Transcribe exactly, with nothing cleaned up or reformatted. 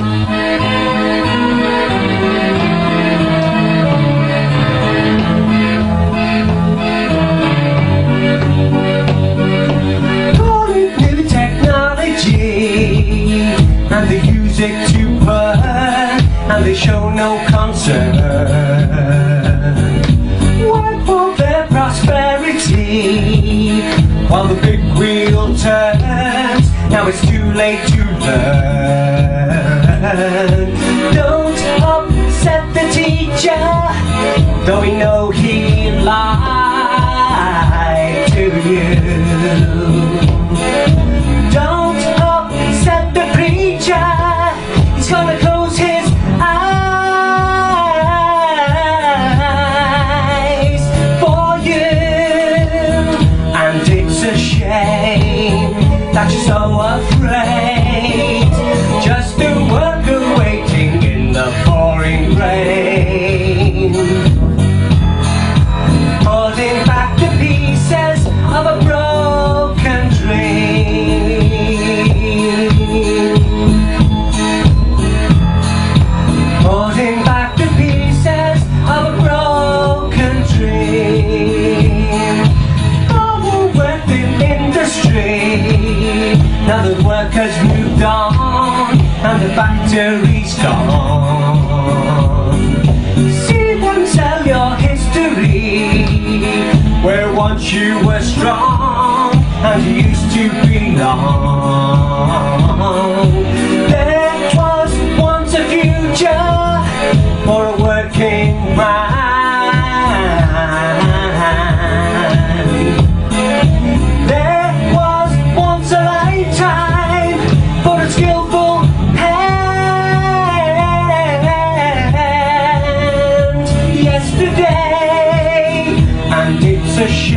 And they use it to burn, and they show no concern. Work for their prosperity, while the big wheel turns. Now it's too late to learn. Don't upset the teacher, though we know he lied to you. Don't upset the preacher, he's gonna close his eyes for you. And it's a shame that you're so afraid just to work waiting in the pouring rain, holding back the pieces of a broken dream, holding back the pieces of a broken dream. Overworked in industry, now the work has moved on and the factory's gone. See them sell your history, where once you were strong and you used to belong. There was once a future for a working man. There was once a lifetime for a skillful hand. Yesterday, and it's a shame